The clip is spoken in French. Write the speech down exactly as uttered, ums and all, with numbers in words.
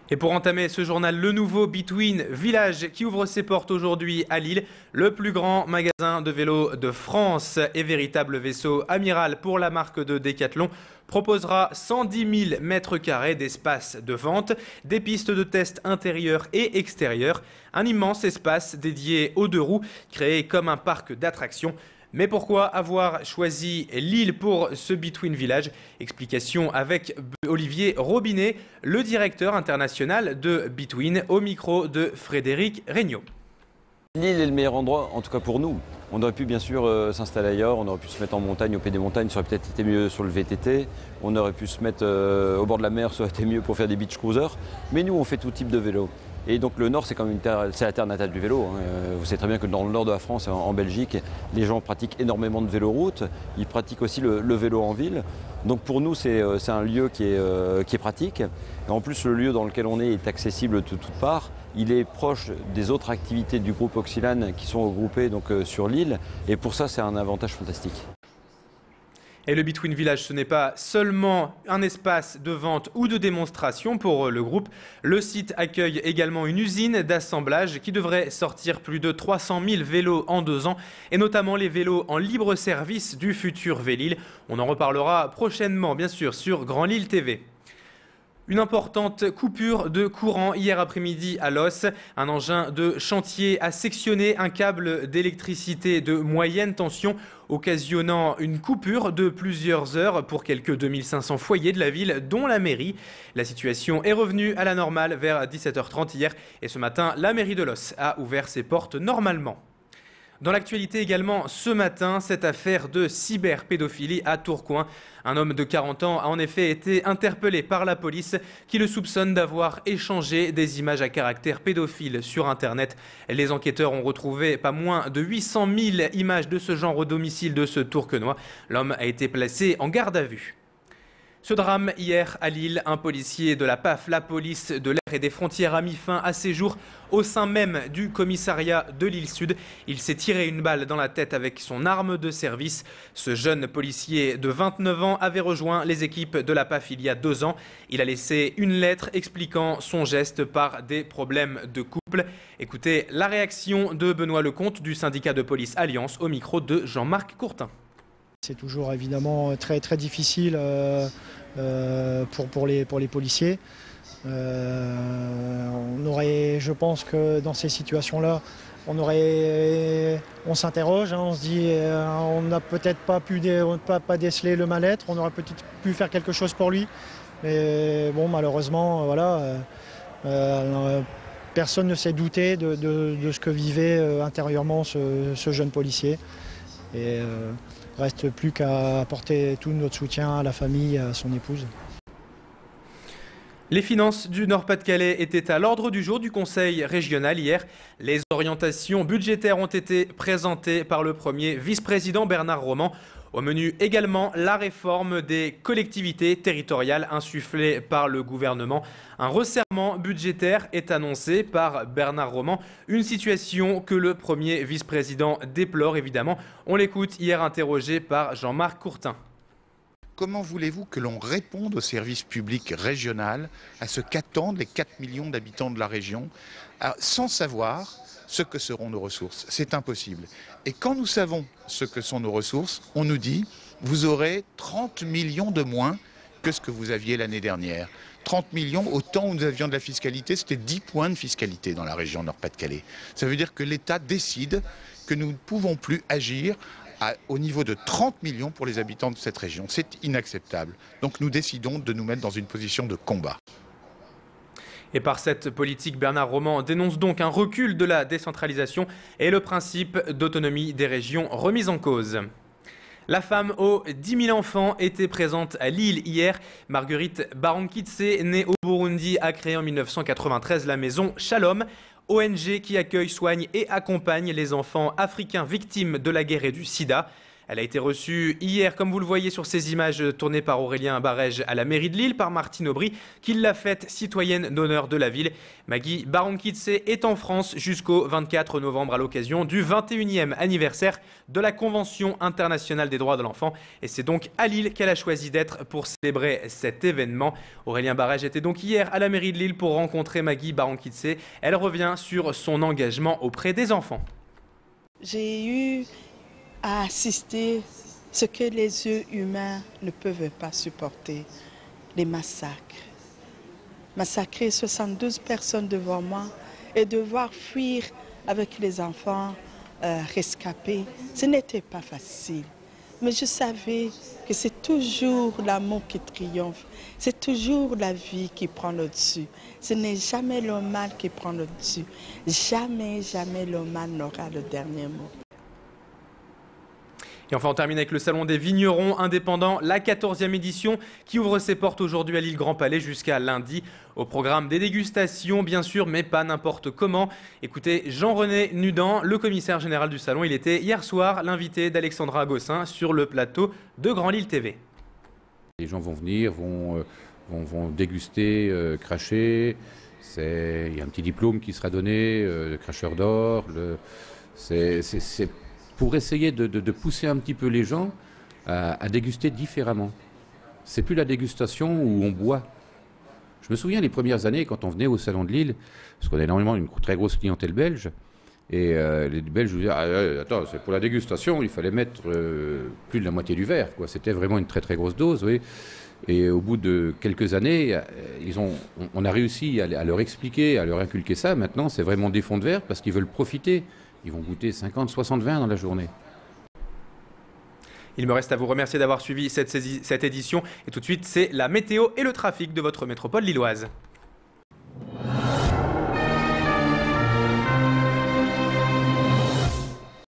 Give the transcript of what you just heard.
Et pour entamer ce journal, le nouveau Between Village qui ouvre ses portes aujourd'hui à Lille. Le plus grand magasin de vélos de France et véritable vaisseau amiral pour la marque de Decathlon proposera cent dix mille mètres carrés d'espace de vente, des pistes de test intérieures et extérieures, un immense espace dédié aux deux roues créé comme un parc d'attractions. Mais pourquoi avoir choisi Lille pour ce Between Village? Explication avec Olivier Robinet, le directeur international de Between, au micro de Frédéric Regnault. Lille est le meilleur endroit, en tout cas pour nous. On aurait pu bien sûr euh, s'installer ailleurs, on aurait pu se mettre en montagne, au pied des montagnes, ça aurait peut-être été mieux sur le V T T. On aurait pu se mettre euh, au bord de la mer, ça aurait été mieux pour faire des beach cruisers. Mais nous, on fait tout type de vélo. Et donc le Nord, c'est quand même une terre, c'est la terre natale du vélo. Hein. Vous savez très bien que dans le nord de la France, en Belgique, les gens pratiquent énormément de véloroute. Ils pratiquent aussi le, le vélo en ville. Donc pour nous, c'est un lieu qui est, euh, qui est pratique. Et en plus, le lieu dans lequel on est est accessible de toutes parts. Il est proche des autres activités du groupe Oxylane qui sont regroupées donc, euh, sur l'île. Et pour ça, c'est un avantage fantastique. Et le Between Village, ce n'est pas seulement un espace de vente ou de démonstration pour le groupe. Le site accueille également une usine d'assemblage qui devrait sortir plus de trois cent mille vélos en deux ans, et notamment les vélos en libre service du futur Vélil. On en reparlera prochainement, bien sûr, sur Grand Lille T V. Une importante coupure de courant hier après-midi à Los. Un engin de chantier a sectionné un câble d'électricité de moyenne tension, occasionnant une coupure de plusieurs heures pour quelques deux mille cinq cents foyers de la ville, dont la mairie. La situation est revenue à la normale vers dix-sept heures trente hier et ce matin, la mairie de Los a ouvert ses portes normalement. Dans l'actualité également, ce matin, cette affaire de cyberpédophilie à Tourcoing. Un homme de quarante ans a en effet été interpellé par la police qui le soupçonne d'avoir échangé des images à caractère pédophile sur Internet. Les enquêteurs ont retrouvé pas moins de huit cent mille images de ce genre au domicile de ce Tourquenois. L'homme a été placé en garde à vue. Ce drame hier à Lille, un policier de la P A F, la police de l'air et des frontières, a mis fin à ses jours au sein même du commissariat de Lille Sud. Il s'est tiré une balle dans la tête avec son arme de service. Ce jeune policier de vingt-neuf ans avait rejoint les équipes de la P A F il y a deux ans. Il a laissé une lettre expliquant son geste par des problèmes de couple. Écoutez la réaction de Benoît Lecomte du syndicat de police Alliance au micro de Jean-Marc Courtin. C'est toujours évidemment très, très difficile euh, euh, pour, pour, les, pour les policiers. Euh, on aurait, je pense que dans ces situations-là, on, aurait, on s'interroge, hein, on se dit euh, on n'a peut-être pas pu dé, pas, pas déceler le mal-être, on aurait peut-être pu faire quelque chose pour lui. Mais bon, malheureusement, voilà, euh, euh, personne ne s'est douté de, de, de ce que vivait euh, intérieurement ce, ce jeune policier. Et, euh, reste plus qu'à apporter tout notre soutien à la famille et à son épouse. Les finances du Nord-Pas-de-Calais étaient à l'ordre du jour du Conseil régional hier. Les orientations budgétaires ont été présentées par le premier vice-président Bernard Roman. Au menu également la réforme des collectivités territoriales insufflée par le gouvernement. Un resserrement budgétaire est annoncé par Bernard Roman. Une situation que le premier vice-président déplore évidemment. On l'écoute hier interrogé par Jean-Marc Courtin. Comment voulez-vous que l'on réponde au service public régional, à ce qu'attendent les quatre millions d'habitants de la région, sans savoir ce que seront nos ressources? C'est impossible. Et quand nous savons ce que sont nos ressources, on nous dit vous aurez trente millions de moins que ce que vous aviez l'année dernière. trente millions, au temps où nous avions de la fiscalité, c'était dix points de fiscalité dans la région Nord-Pas-de-Calais. Ça veut dire que l'État décide que nous ne pouvons plus agir à, au niveau de trente millions pour les habitants de cette région. C'est inacceptable. Donc nous décidons de nous mettre dans une position de combat. Et par cette politique, Bernard Roman dénonce donc un recul de la décentralisation et le principe d'autonomie des régions remis en cause. La femme aux dix mille enfants était présente à Lille hier. Marguerite Barankitse, née au Burundi, a créé en mille neuf cent quatre-vingt-treize la maison Shalom, O N G qui accueille, soigne et accompagne les enfants africains victimes de la guerre et du sida. Elle a été reçue hier, comme vous le voyez sur ces images tournées par Aurélien Barège à la mairie de Lille, par Martine Aubry, qui l'a faite citoyenne d'honneur de la ville. Maggie Baronkitse est en France jusqu'au vingt-quatre novembre à l'occasion du vingt et unième anniversaire de la Convention internationale des droits de l'enfant. Et c'est donc à Lille qu'elle a choisi d'être pour célébrer cet événement. Aurélien Barège était donc hier à la mairie de Lille pour rencontrer Maggie Baronkitse. Elle revient sur son engagement auprès des enfants. J'ai eu à assister ce que les yeux humains ne peuvent pas supporter, les massacres. Massacrer soixante-douze personnes devant moi et devoir fuir avec les enfants euh, rescapés, ce n'était pas facile. Mais je savais que c'est toujours l'amour qui triomphe, c'est toujours la vie qui prend le dessus. Ce n'est jamais le mal qui prend le dessus. Jamais, jamais le mal n'aura le dernier mot. Et enfin, on termine avec le Salon des vignerons indépendants, la quatorzième édition, qui ouvre ses portes aujourd'hui à l'île Grand Palais jusqu'à lundi. Au programme des dégustations, bien sûr, mais pas n'importe comment. Écoutez, Jean-René Nudan, le commissaire général du Salon, il était hier soir l'invité d'Alexandra Gossin sur le plateau de Grand Lille T V. Les gens vont venir, vont, euh, vont, vont déguster, euh, cracher. Il y a un petit diplôme qui sera donné, euh, le cracheur d'or. C'est pour essayer de, de, de pousser un petit peu les gens à, à déguster différemment. C'est plus la dégustation où on boit. Je me souviens les premières années quand on venait au Salon de Lille, parce qu'on a énormément une très grosse clientèle belge, et euh, les Belges nous disaient ah, euh, attends, c'est pour la dégustation, il fallait mettre euh, plus de la moitié du verre, quoi. C'était vraiment une très très grosse dose, oui. Et au bout de quelques années, ils ont, on a réussi à, à leur expliquer, à leur inculquer ça. Maintenant, c'est vraiment des fonds de verre parce qu'ils veulent profiter. Ils vont goûter cinquante, soixante vins dans la journée. Il me reste à vous remercier d'avoir suivi cette, cette édition. Et tout de suite, c'est la météo et le trafic de votre métropole lilloise.